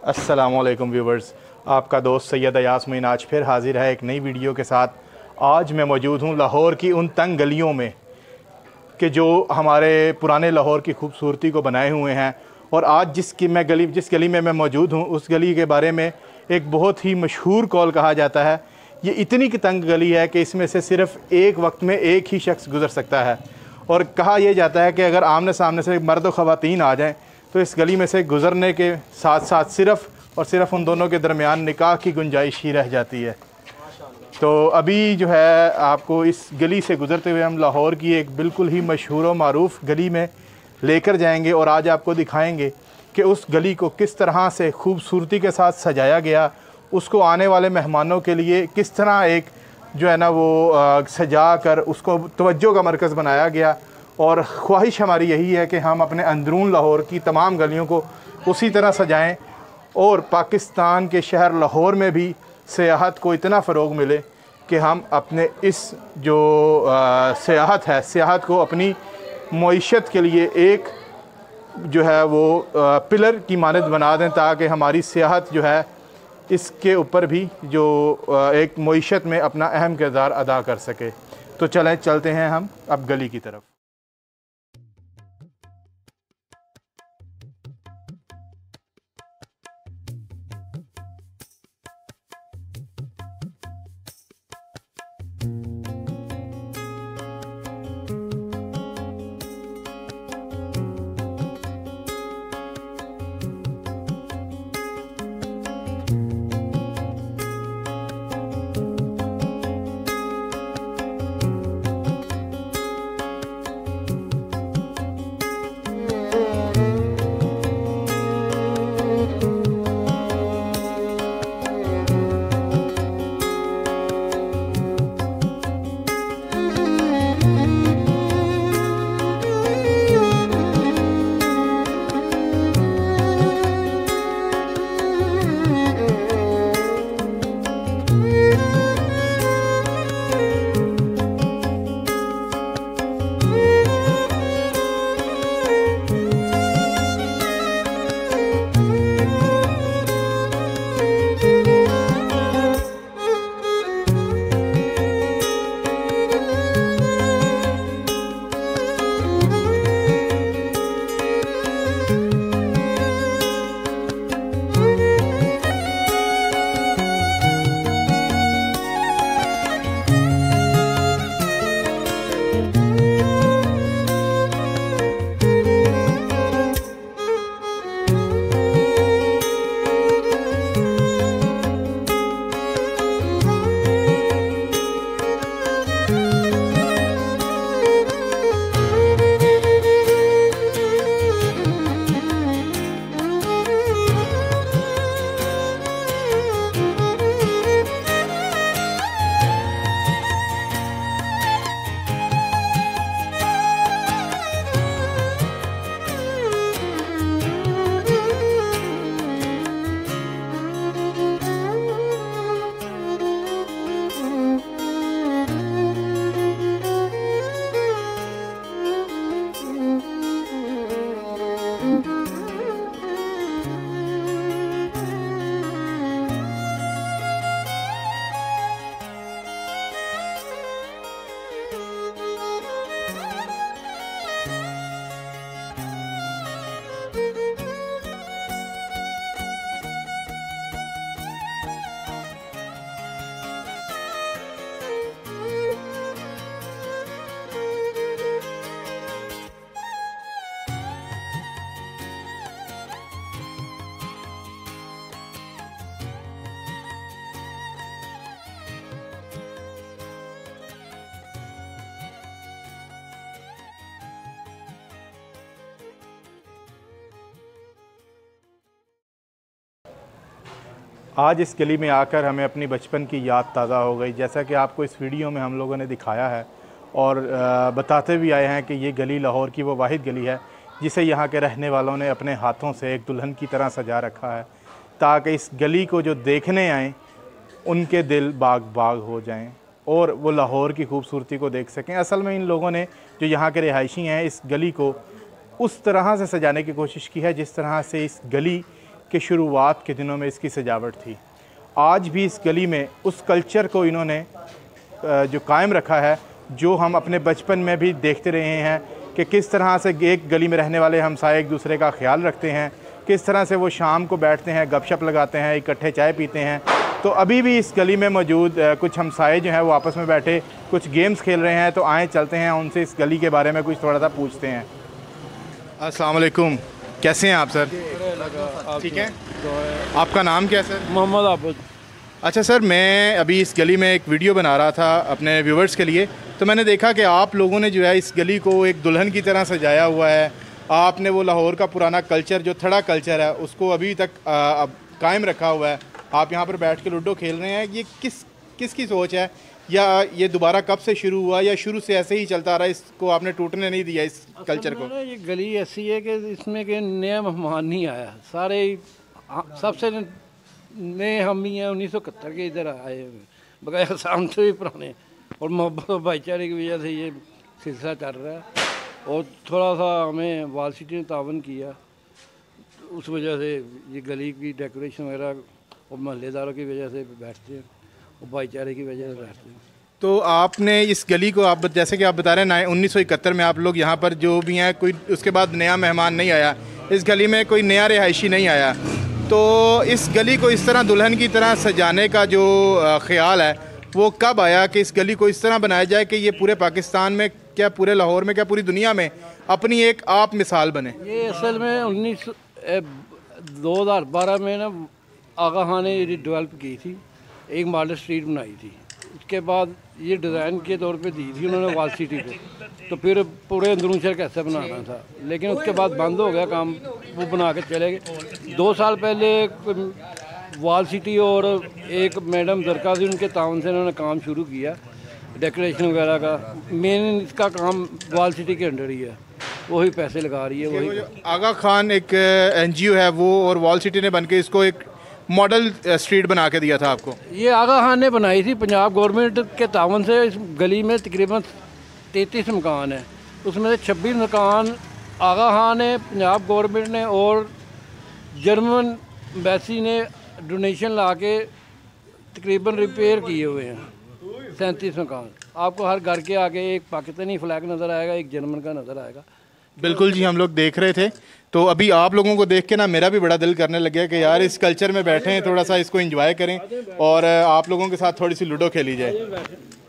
अस्सलामुअलैकुम व्यूवर्स, आपका दोस्त सैयद अयास मोइन आज फिर हाजिर है एक नई वीडियो के साथ। आज मैं मौजूद हूँ लाहौर की उन तंग गलियों में कि जो हमारे पुराने लाहौर की खूबसूरती को बनाए हुए हैं। और आज जिस गली में मैं मौजूद हूँ उस गली के बारे में एक बहुत ही मशहूर कॉल कहा जाता है। ये इतनी की तंग गली है कि इसमें से सिर्फ़ एक वक्त में एक ही शख्स गुज़र सकता है। और कहा यह जाता है कि अगर आमने सामने से मर्द और ख़वातीन आ जाएँ तो इस गली में से गुज़रने के साथ साथ सिर्फ़ और सिर्फ उन दोनों के दरमियान निकाह की गुंजाइश ही रह जाती है। तो अभी जो है आपको इस गली से गुज़रते हुए हम लाहौर की एक बिल्कुल ही मशहूर व मारूफ़ गली में लेकर जाएंगे और आज आपको दिखाएंगे कि उस गली को किस तरह से खूबसूरती के साथ सजाया गया, उसको आने वाले मेहमानों के लिए किस तरह एक जो है ना वो सजा कर उसको तवज्जो का मरकज़ बनाया गया। और ख्वाहिश हमारी यही है कि हम अपने अंदरून लाहौर की तमाम गलियों को उसी तरह सजाएं और पाकिस्तान के शहर लाहौर में भी सियाहत को इतना फ़रोग़ मिले कि हम अपने इस जो सियाहत को अपनी मईशत के लिए एक जो है वो पिलर की मानद बना दें, ताकि हमारी सियाहत जो है इसके ऊपर भी जो एक मईशत में अपना अहम किरदार अदा कर सके। तो चलते हैं हम अब गली की तरफ। आज इस गली में आकर हमें अपनी बचपन की याद ताज़ा हो गई, जैसा कि आपको इस वीडियो में हम लोगों ने दिखाया है और बताते भी आए हैं कि ये गली लाहौर की वो वाहिद गली है जिसे यहाँ के रहने वालों ने अपने हाथों से एक दुल्हन की तरह सजा रखा है, ताकि इस गली को जो देखने आएँ उनके दिल बाग बाग हो जाएं और वो लाहौर की खूबसूरती को देख सकें। असल में इन लोगों ने जो यहाँ के रिहायशी हैं इस गली को उस तरह से सजाने की कोशिश की है जिस तरह से इस गली के शुरुआत के दिनों में इसकी सजावट थी। आज भी इस गली में उस कल्चर को इन्होंने जो कायम रखा है, जो हम अपने बचपन में भी देखते रहे हैं कि किस तरह से एक गली में रहने वाले हमसाए एक दूसरे का ख्याल रखते हैं, किस तरह से वो शाम को बैठते हैं, गपशप लगाते हैं, इकट्ठे चाय पीते हैं। तो अभी भी इस गली में मौजूद कुछ हमसाए जो हैं वो आपस में बैठे कुछ गेम्स खेल रहे हैं। तो आए चलते हैं उनसे इस गली के बारे में कुछ थोड़ा सा पूछते हैं। अस्सलाम वालेकुम, कैसे हैं आप सर? ठीक है, आपका नाम क्या है सर? मोहम्मद आबिद। अच्छा सर, मैं अभी इस गली में एक वीडियो बना रहा था अपने व्यूवर्स के लिए, तो मैंने देखा कि आप लोगों ने जो है इस गली को एक दुल्हन की तरह सजाया हुआ है। आपने वो लाहौर का पुराना कल्चर जो थड़ा कल्चर है उसको अभी तक कायम रखा हुआ है। आप यहाँ पर बैठ के लूडो खेल रहे हैं, ये किसकी सोच है, या ये दोबारा कब से शुरू हुआ, या शुरू से ऐसे ही चलता रहा, इसको आपने टूटने नहीं दिया इस कल्चर को? ये गली ऐसी है कि इसमें के नया मेहमान नहीं आया, सारे सबसे नए हम ही हैं। 1971 के इधर आए हुए, बगैर शाम से भी पुराने, और मोहब्बत और भाईचारे की वजह से ये सिलसिला चल रहा है। और थोड़ा सा हमें वाल सिटी ने तावन किया, उस वजह से ये गली की डेकोरेशन वगैरह और महल्लेदारों की वजह से बैठते हैं और भाईचारे की वजह से बैठते हैं। तो आपने इस गली को, आप जैसे कि आप बता रहे हैं 1971 में आप लोग यहाँ पर जो भी हैं, कोई उसके बाद नया मेहमान नहीं आया, इस गली में कोई नया रिहायशी नहीं आया, तो इस गली को इस तरह दुल्हन की तरह सजाने का जो ख्याल है वो कब आया कि इस गली को इस तरह बनाया जाए कि ये पूरे पाकिस्तान में, क्या पूरे लाहौर में, क्या पूरी दुनिया में अपनी एक आप मिसाल बने? ये असल में 2012 में ना आगा खान ने ये डेवलप की थी, एक मॉडल स्ट्रीट बनाई थी। उसके बाद ये डिज़ाइन के तौर पे दी थी उन्होंने वाल सिटी को, तो फिर पूरे अंदरून शहर कैसे बनाना था, लेकिन उसके बाद बंद हो गया काम, वो बना के चले गए। 2 साल पहले वाल सिटी और एक मैडम दरका थी, उनके ताउन से इन्होंने काम शुरू किया डेकोरेशन वगैरह का। मेन इसका काम वाल सिटी के अंडर ही है, वही पैसे लगा रही है। वही आगा खान एक NGO है वो, और वॉल सिटी ने बन के इसको एक मॉडल स्ट्रीट बना के दिया था आपको? ये आगा खान ने बनाई थी पंजाब गवर्नमेंट के तावन से। इस गली में तकरीबन 33 मकान है, उसमें से 26 मकान आगा खान ने, पंजाब गवर्नमेंट ने और जर्मन एम्बेसी ने डोनेशन ला के तकरीबन रिपेयर किए हुए हैं 37 मकान। आपको हर घर के आगे एक पाकिस्तानी फ्लैग नज़र आएगा, एक जर्मन का नज़र आएगा। बिल्कुल जी, हम लोग देख रहे थे, तो अभी आप लोगों को देख के ना मेरा भी बड़ा दिल करने लग गया कि यार इस कल्चर में बैठे हैं, थोड़ा सा इसको एंजॉय करें और आप लोगों के साथ थोड़ी सी लूडो खेली जाए।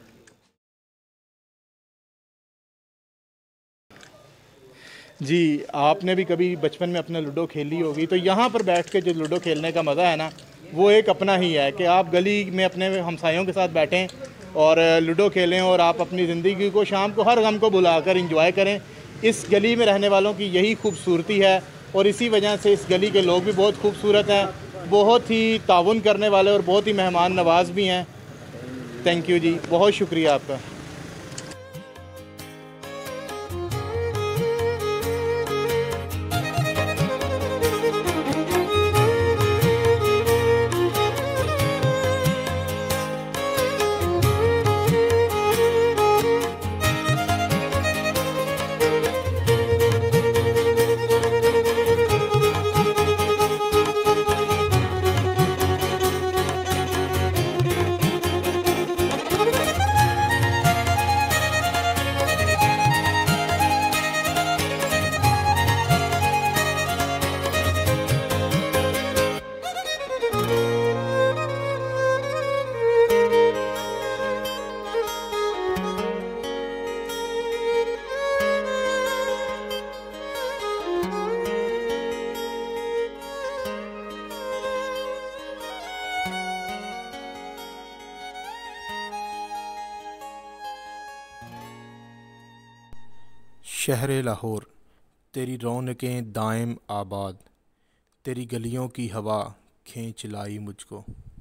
जी, आपने भी कभी बचपन में अपना लूडो खेली होगी, तो यहाँ पर बैठ के जो लूडो खेलने का मज़ा है ना, वो एक अपना ही है कि आप गली में अपने हमसायों के साथ बैठें और लूडो खेलें और आप अपनी ज़िंदगी को, शाम को हर गम को भुलाकर एंजॉय करें। इस गली में रहने वालों की यही खूबसूरती है, और इसी वजह से इस गली के लोग भी बहुत खूबसूरत हैं, बहुत ही ताउन करने वाले और बहुत ही मेहमान नवाज भी हैं। थैंक यू जी, बहुत शुक्रिया आपका। शहर लाहौर, तेरी रौनकें दायम आबाद, तेरी गलियों की हवा खींच लाई मुझको।